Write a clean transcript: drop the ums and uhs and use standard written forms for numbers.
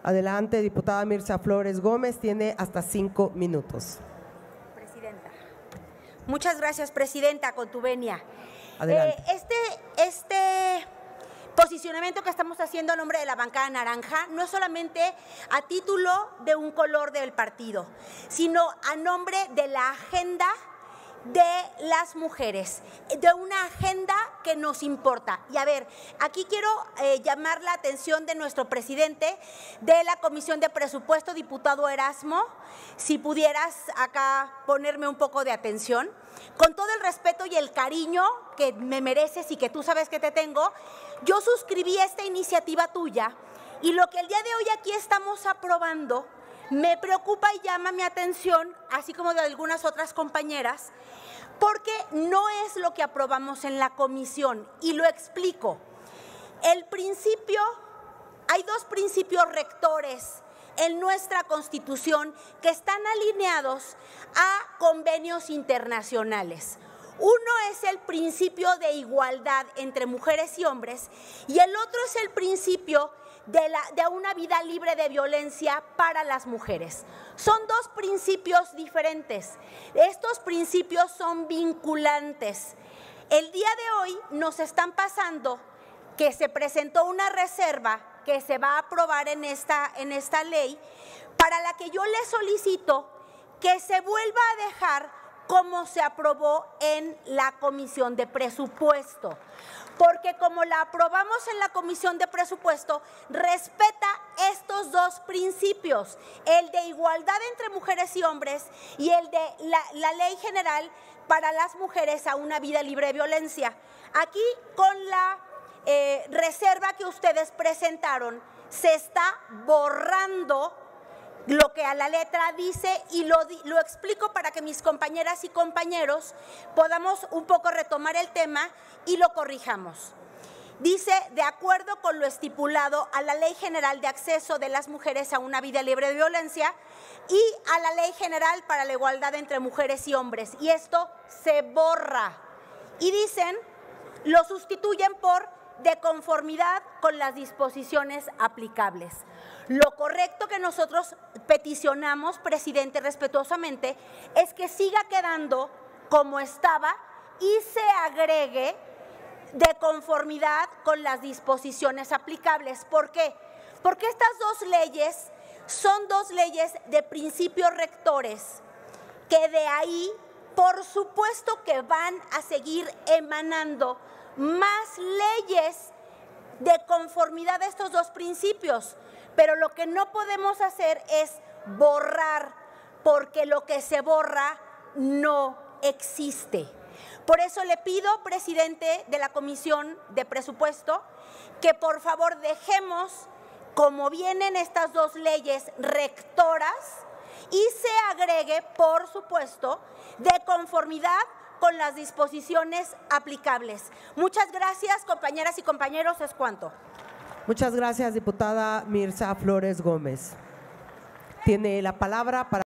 Adelante, diputada Mirza Flores Gómez, tiene hasta 5 minutos. Presidenta. Muchas gracias, presidenta, con tu venia. Adelante. Este posicionamiento que estamos haciendo a nombre de la bancada naranja no es solamente a título de un color del partido, sino a nombre de la agenda de las mujeres, de una agenda que nos importa. Y a ver, aquí quiero llamar la atención de nuestro presidente de la Comisión de Presupuesto, diputado Erasmo, si pudieras acá ponerme un poco de atención. Con todo el respeto y el cariño que me mereces y que tú sabes que te tengo, yo suscribí esta iniciativa tuya y lo que el día de hoy aquí estamos aprobando me preocupa y llama mi atención, así como de algunas otras compañeras, porque no es lo que aprobamos en la comisión, y lo explico. Hay dos principios rectores en nuestra Constitución que están alineados a convenios internacionales. Uno es el principio de igualdad entre mujeres y hombres y el otro es el principio de una vida libre de violencia para las mujeres. Son dos principios diferentes. Estos principios son vinculantes. El día de hoy nos están pasando que se presentó una reserva que se va a aprobar en esta ley, para la que yo le solicito que se vuelva a dejar como se aprobó en la Comisión de Presupuesto. Porque como la aprobamos en la Comisión de Presupuesto, respeta estos dos principios, el de igualdad entre mujeres y hombres y el de la Ley General para las mujeres a una vida libre de violencia. Aquí, con la reserva que ustedes presentaron, se está borrando lo que a la letra dice, y lo explico para que mis compañeras y compañeros podamos un poco retomar el tema y lo corrijamos. Dice, de acuerdo con lo estipulado a la Ley General de Acceso de las Mujeres a una Vida Libre de Violencia y a la Ley General para la Igualdad entre Mujeres y Hombres. Y esto se borra. Y dicen, lo sustituyen por de conformidad con las disposiciones aplicables. Lo correcto que nosotros peticionamos, presidente, respetuosamente, es que siga quedando como estaba y se agregue de conformidad con las disposiciones aplicables. ¿Por qué? Porque estas dos leyes son dos leyes de principios rectores que de ahí, por supuesto que van a seguir emanando más leyes de conformidad a estos dos principios. Pero lo que no podemos hacer es borrar, porque lo que se borra no existe. Por eso le pido, presidente de la Comisión de Presupuesto, que por favor dejemos como vienen estas dos leyes rectoras y se agregue, por supuesto, de conformidad con las disposiciones aplicables. Muchas gracias, compañeras y compañeros, es cuanto. Muchas gracias, diputada Mirza Flores Gómez. Tiene la palabra para